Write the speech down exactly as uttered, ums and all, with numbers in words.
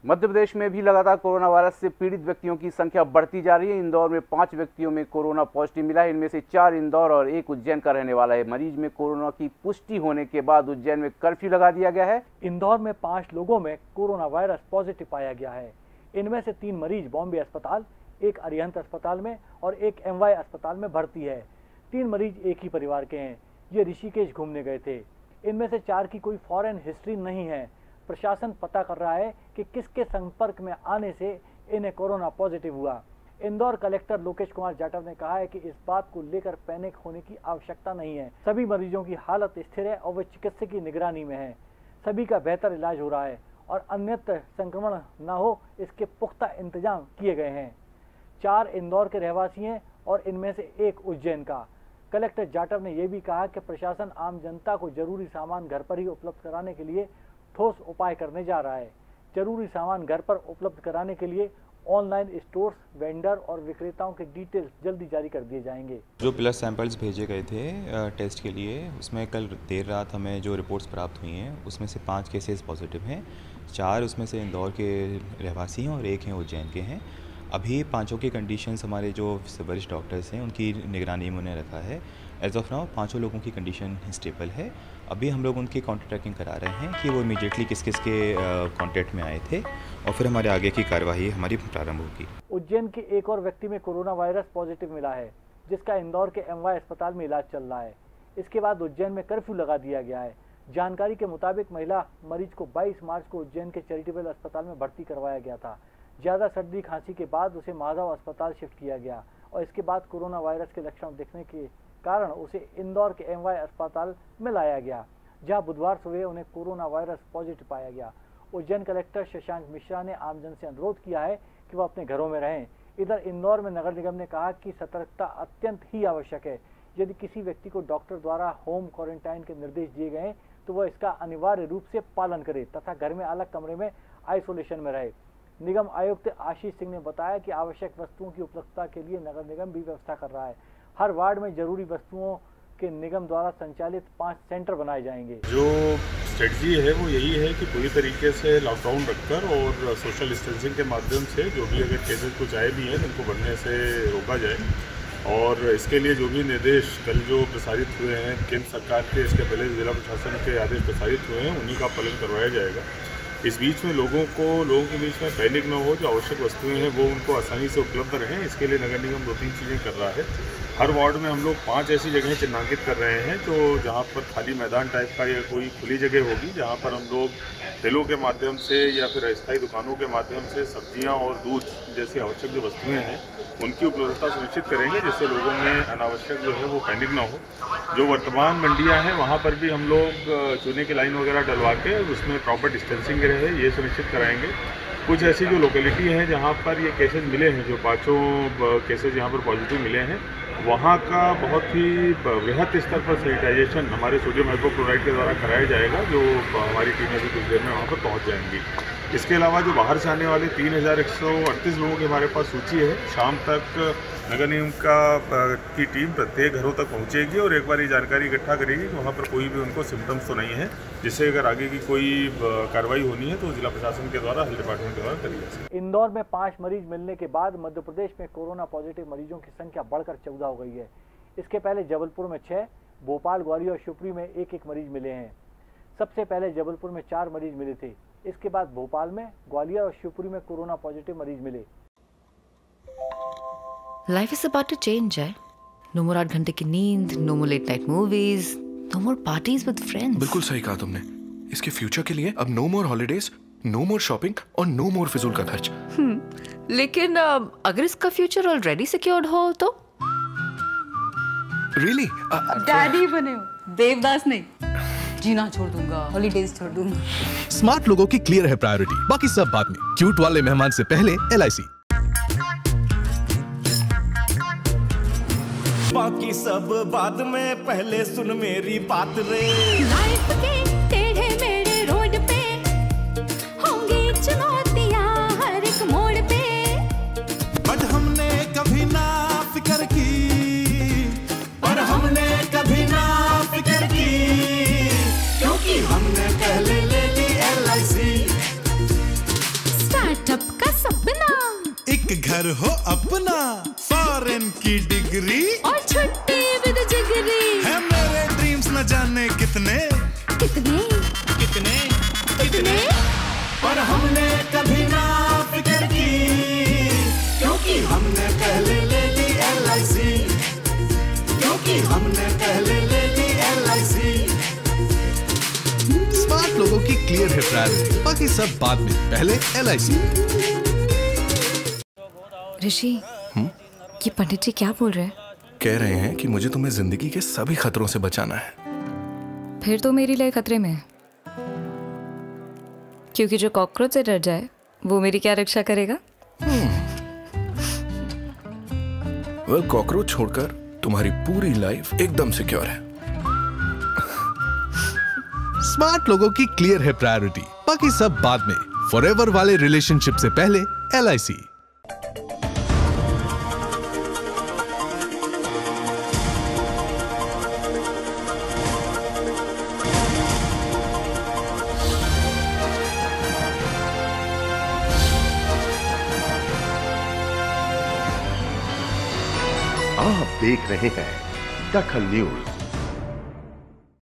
मध्य प्रदेश में भी लगातार कोरोना वायरस से पीड़ित व्यक्तियों की संख्या बढ़ती जा रही है। इंदौर में पांच व्यक्तियों में कोरोना पॉजिटिव मिला है। इनमें से चार इंदौर और एक उज्जैन का रहने वाला है। मरीज में कोरोना की पुष्टि होने के बाद उज्जैन में कर्फ्यू लगा दिया गया है। इंदौर में पांच लोगों में कोरोना वायरस पॉजिटिव पाया गया है। इनमें से तीन मरीज बॉम्बे अस्पताल, एक अरिहंत अस्पताल में और एक एमवाई अस्पताल में भर्ती है। तीन मरीज एक ही परिवार के हैं। ये ऋषिकेश घूमने गए थे। इनमें से चार की कोई फॉरेन हिस्ट्री नहीं है। प्रशासन पता कर रहा है कि किसके संपर्क में आने से इन्हें कोरोना पॉजिटिव हुआ। इंदौर कलेक्टर लोकेश कुमार जाटव ने कहा है कि इस बात को लेकर पैनिक होने की आवश्यकता नहीं है। सभी मरीजों की हालत स्थिर है और वे चिकित्सक की निगरानी में हैं। सभी का बेहतर इलाज हो रहा है और अन्यत्र संक्रमण न हो इसके पुख्ता इंतजाम किए गए हैं। चार इंदौर के रहवासी हैं और इनमें से एक उज्जैन का। कलेक्टर जाटव ने यह भी कहा कि प्रशासन आम जनता को जरूरी सामान घर पर ही उपलब्ध कराने के लिए ठोस उपाय करने जा रहा है। जरूरी सामान घर पर उपलब्ध कराने के लिए ऑनलाइन स्टोर्स, वेंडर और विक्रेताओं के डिटेल्स जल्दी जारी कर दिए जाएंगे। जो ब्लड सैंपल्स भेजे गए थे टेस्ट के लिए, उसमें कल देर रात हमें जो रिपोर्ट्स प्राप्त हुई हैं उसमें से पाँच केसेस पॉजिटिव हैं। चार उसमें से इंदौर के रहवासी हैं और एक हैं उज्जैन के हैं। अभी पांचों की कंडीशंस हमारे जो वरिष्ठ डॉक्टर्स हैं उनकी निगरानी में उन्हें रखा है। एज ऑफ नाउ पांचों लोगों की कंडीशन स्टेबल है। अभी हम लोग उनकी कॉन्टैक्ट ट्रैकिंग करा रहे हैं कि वो इमीडिएटली किस किस के कॉन्टैक्ट में आए थे और फिर हमारे आगे की कार्यवाही हमारी प्रारंभ होगी। उज्जैन के एक और व्यक्ति में कोरोना वायरस पॉजिटिव मिला है, जिसका इंदौर के एमवाई अस्पताल में इलाज चल रहा है। इसके बाद उज्जैन में कर्फ्यू लगा दिया गया है। जानकारी के मुताबिक महिला मरीज को बाईस मार्च को उज्जैन के चैरिटेबल अस्पताल में भर्ती करवाया गया था। ज़्यादा सर्दी खांसी के बाद उसे माधव अस्पताल शिफ्ट किया गया और इसके बाद कोरोना वायरस के लक्षण दिखने के कारण उसे इंदौर के एमवाई अस्पताल में लाया गया, जहां बुधवार सुबह उन्हें कोरोना वायरस पॉजिटिव पाया गया। उज्जैन कलेक्टर शशांक मिश्रा ने आमजन से अनुरोध किया है कि वह अपने घरों में रहें। इधर इंदौर में नगर निगम ने कहा कि सतर्कता अत्यंत ही आवश्यक है। यदि किसी व्यक्ति को डॉक्टर द्वारा होम क्वारंटाइन के निर्देश दिए गए तो वह इसका अनिवार्य रूप से पालन करे तथा घर में अलग कमरे में आइसोलेशन में रहे। निगम आयुक्त आशीष सिंह ने बताया कि आवश्यक वस्तुओं की उपलब्धता के लिए नगर निगम भी व्यवस्था कर रहा है। हर वार्ड में जरूरी वस्तुओं के निगम द्वारा संचालित पांच सेंटर बनाए जाएंगे। जो स्ट्रेटजी है वो यही है कि पूरी तरीके से लॉकडाउन रखकर और सोशल डिस्टेंसिंग के माध्यम से जो भी अगर केसेस कुछ आए भी हैं उनको बढ़ने से रोका जाए। और इसके लिए जो भी निर्देश कल जो प्रसारित हुए हैं केंद्र सरकार के, इसके पहले जिला प्रशासन के आदेश प्रसारित हुए हैं, उन्हीं का पालन करवाया जाएगा। इस बीच में लोगों को लोगों के बीच में पैनिक न हो, जो आवश्यक वस्तुएं हैं वो उनको आसानी से उपलब्ध रहें, इसके लिए नगर निगम दो तीन चीज़ें कर रहा है। हर वार्ड में हम लोग पांच ऐसी जगहें चिन्हांकित कर रहे हैं तो जहां पर खाली मैदान टाइप का या कोई खुली जगह होगी, जहां पर हम लोग ठेलों के माध्यम से या फिर अस्थायी दुकानों के माध्यम से सब्जियां और दूध जैसी आवश्यक जो वस्तुएं हैं उनकी उपलब्धता सुनिश्चित करेंगे, जिससे लोगों में अनावश्यक जो है वो पैनिक ना हो। जो वर्तमान मंडियां हैं वहाँ पर भी हम लोग चूने की लाइन वगैरह डलवा के उसमें प्रॉपर डिस्टेंसिंग रहे, ये सुनिश्चित कराएंगे। कुछ ऐसी जो लोकेलिटी हैं जहाँ पर ये केसेस मिले हैं, जो पाँचों केसेस यहाँ पर पॉजिटिव मिले हैं, वहाँ का बहुत ही वृहद स्तर पर सैनिटाइजेशन हमारे सोडियम हाइपोक्लोराइड के द्वारा कराया जाएगा, जो हमारी टीम अभी कुछ देर में वहाँ पर पहुँच जाएंगी। इसके अलावा जो बाहर से आने वाले तीन हज़ार एक सौ अड़तीस लोगों की हमारे पास सूची है, शाम तक नगर निगम का की टीम प्रत्येक घरों तक पहुंचेगी और एक बार ये जानकारी इकट्ठा करेगी कि वहाँ पर कोई भी उनको सिम्टम्स तो नहीं है, जिससे अगर आगे की कोई कार्रवाई होनी है तो जिला प्रशासन के द्वारा, हेल्थ डिपार्टमेंट के द्वारा करी जा सकती है। इंदौर में पाँच मरीज मिलने के बाद मध्य प्रदेश में कोरोना पॉजिटिव मरीजों की संख्या बढ़कर चौदह हो गई है। इसके पहले जबलपुर में छः, भोपाल, ग्वालियर और शिवपुरी में एक एक मरीज मिले हैं। सबसे पहले जबलपुर में चार मरीज मिले थे। इसके बाद भोपाल में, ग्वालियर और शिवपुरी में कोरोना पॉजिटिव मरीज मिले। Life is about to change है। नो मोर आठ घंटे की नींद, no more late night movies, no more parties with friends. बिल्कुल सही कहा तुमने। इसके फ्यूचर के लिए अब no more holidays, no more shopping और नो मोर फिजूल का खर्च। लेकिन अगर इसका फ्यूचर ऑलरेडी सिक्योर्ड हो तो? रियली? डैडी बने हो, देवदास नहीं। जीना छोड़ दूंगा, हॉलीडेज छोड़ दूंगा। स्मार्ट लोगों की क्लियर है प्रायोरिटी, बाकी सब बाद में। क्यूट वाले मेहमान से पहले एल आई सी। बाकी सब बाद में, पहले सुन मेरी बात रे। लाइफ के टेढ़े मेढ़े रोड पे होंगी चुनौतियां हर एक मोड़ पे, बट हमने कभी ना फिक्र की, पर हमने कभी ना फिक्र की, क्योंकि हमने पहले ले ली एल आई सी। घर हो अपना, फॉरेन की डिग्री और छुट्टी विद जिगरी। है मेरे ड्रीम्स न जाने कितने कितने कितने कितने, पर हमने कभी ना फिक्र की, क्योंकि हमने पहले ले ली एल आई सी, क्योंकि हमने पहले ले ली एल आई सी। स्मार्ट लोगों की क्लियर है प्रायोरिटी, बाकी सब बाद में, पहले एल आई सी। ऋषि, ये पंडित जी क्या बोल रहे हैं? कह रहे हैं कि मुझे तुम्हें जिंदगी के सभी खतरों से बचाना है। फिर तो मेरी लाइफ खतरे में है, क्योंकि जो कॉकरोच से डर जाए वो मेरी क्या रक्षा करेगा? वेल, कॉकरोच छोड़कर तुम्हारी पूरी लाइफ एकदम सिक्योर है। स्मार्ट लोगों की क्लियर है प्रायोरिटी, बाकी सब बाद में, फॉरएवर वाले रिलेशनशिप से पहले एल आई सी। आप देख रहे हैं दखल न्यूज।